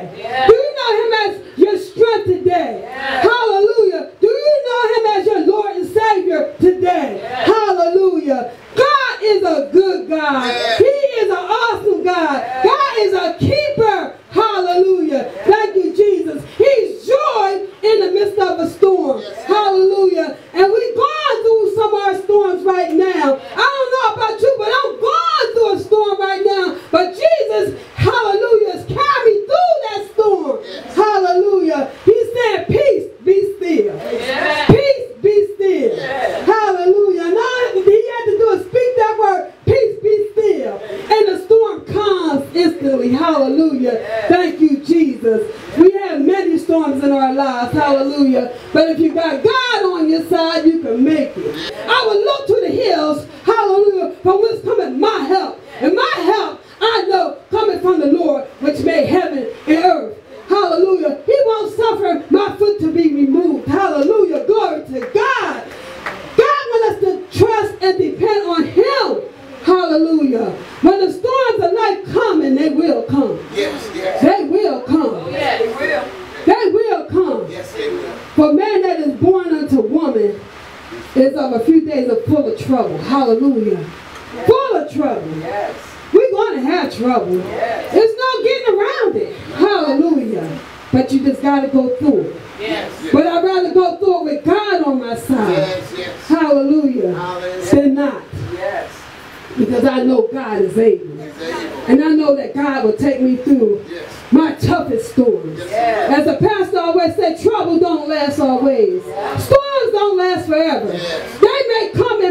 today? Yes. Do you know him as your strength today? Yes. Hallelujah. Do you know him as your Lord and Savior today? Yes. Hallelujah. God is a good God. Yes. He is an awesome God. Yes. God is a keeper. Hallelujah. Yes. Thank you, Jesus. He's joy in the midst of a storm. Yes. Hallelujah. And we're going through some of our storms right now. I don't know about you, but I'm going through a storm right now. But Jesus, hallelujah, has carried me through that storm. Yes. Hallelujah. He said, peace, be still. Yes. Peace, be still. Yes. Hallelujah. And all he had to do is speak that word, peace, be still. And the storm calms instantly. Hallelujah. Yes. Thank you, Jesus. We have many storms in our lives. Hallelujah. But if you got God on your side, you can make it. I will look to the hills. Hallelujah. From whence cometh my help. And my help, I know, coming from the Lord, which made heaven and earth. Hallelujah. He won't suffer my foot to be removed. Hallelujah. Glory to God. God wants us to trust and depend on him. Hallelujah. When the storms of life come, and they will come. Yes, yes. They will come. Oh, yeah, they will. They will come. Yes, they will. For man that is born unto woman is of a few days of full of trouble. Hallelujah. Yes. Full of trouble. Yes. We're going to have trouble. Yes. There's no getting around it. Hallelujah. But you just got to go through it. Yes. But I'd rather go through it with God on my side. Yes, yes. Hallelujah. Hallelujah. Than not. Yes. Because I know God is able. He's able. And I know that God will take me through Yes. my toughest storms. Yes. As the pastor always said, trouble don't last always. Storms don't last forever. Yes. They may come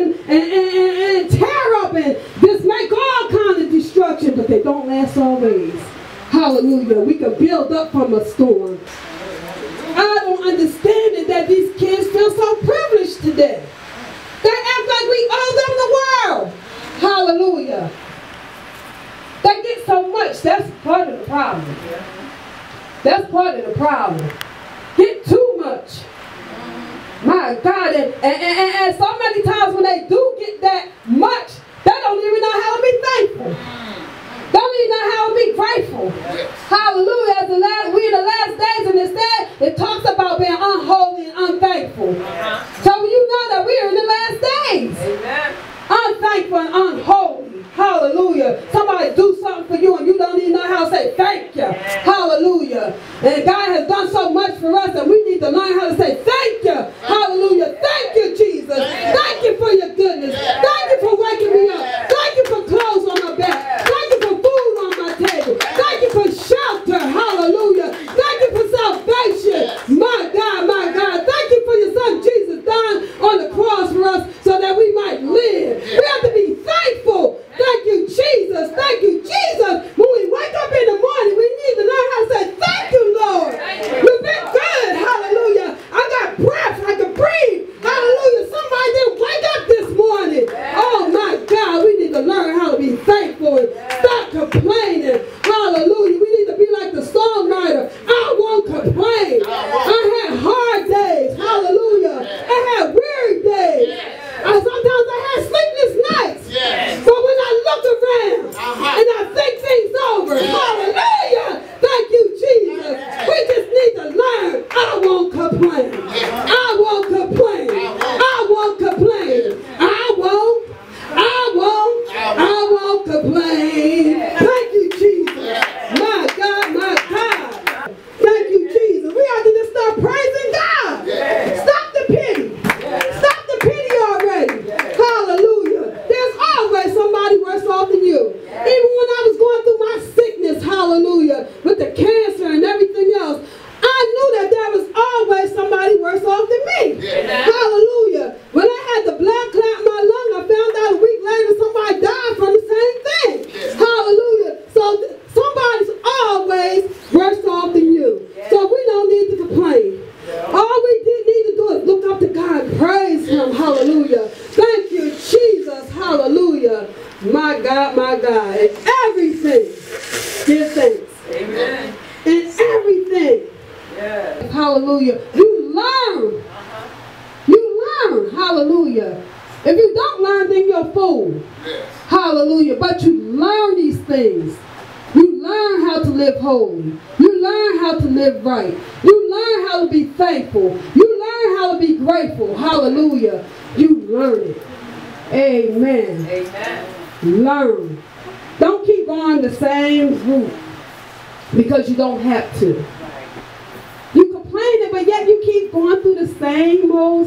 and tear up and just make all kinds of destruction, but they don't last always. Hallelujah. We can build up from a storm. I don't understand it that these kids feel so privileged today. They act like we owe them the world. Hallelujah. They get so much. That's part of the problem. That's part of the problem. Get too much. My God. And so many times when they do get that much, they don't even know how to be thankful. Don't even know how to be grateful. Yes. Hallelujah. As we in the last days, and instead it talks about being unholy and unthankful. So you know that we are in the last days. Amen. Unthankful and unholy. Hallelujah. Somebody do something for you and you don't even know how to say thank you. Hallelujah. And God has done so much for us and we need to learn how to say thank you. Hallelujah. Thank you, Jesus. Thank you for your goodness. Thank you for waking me up. Thank you for clothes on my back. Thank you for food on my table. Thank you for shelter. Hallelujah. Thank you for salvation. My God, my God. Thank you for your son Jesus dying on the cross for us so that we might live. We have to be thankful. Thank you, Jesus. Thank you, Jesus. When we wake up in the morning, we need to learn how to say, thank you, Lord. You've been good. Hallelujah. I got breath. I can breathe. Hallelujah. Somebody didn't wake up this morning. Oh, my God. We need to learn how to be thankful and stop complaining. Hallelujah. We need to be like the songwriter. I won't complain. I had hard days. Hallelujah. I had weary days. And sometimes I had sleepless nights. Yes. But when I look around and I think things over, hallelujah, thank you, Jesus. We just need to learn. I won't complain. I won't complain. I won't complain. I won't complain. Thank you, Jesus. My God, my God. Thank you, Jesus. We have to just start praising God. Stop the pity. Stop the pity already. Hallelujah. There's always somebody worse off than you. Even when I was going through my sickness, hallelujah, with the cancer and everything else, I knew that there was always somebody worse off than me. Hallelujah. When I had the blood clot in my lung, I found out a week later somebody died from the same thing. Hallelujah. So somebody's always worse off than you. So we don't need to complain. All we need to do is look up to God and praise him. Hallelujah. Thank you, Jesus. Hallelujah. My God, my God. In everything, give thanks. Amen. In everything. Yes. Hallelujah. You learn. You learn. Hallelujah. If you don't learn, then you're a fool. Yes. Hallelujah. But you learn these things. You learn how to live holy. You You learn how to live right. You learn how to be thankful. You learn how to be grateful. Hallelujah. You learn it. Amen. Amen. Learn. Don't keep going the same route because you don't have to. You complaining, but yet you keep going through the same old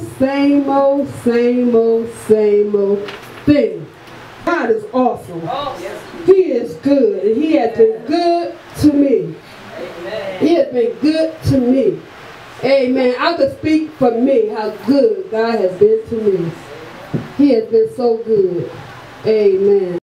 thing. God is awesome. Oh, yes. He is good. And He has been good to me. Amen. He has been good to me. Amen. I could speak for me how good God has been to me. He has been so good. Amen.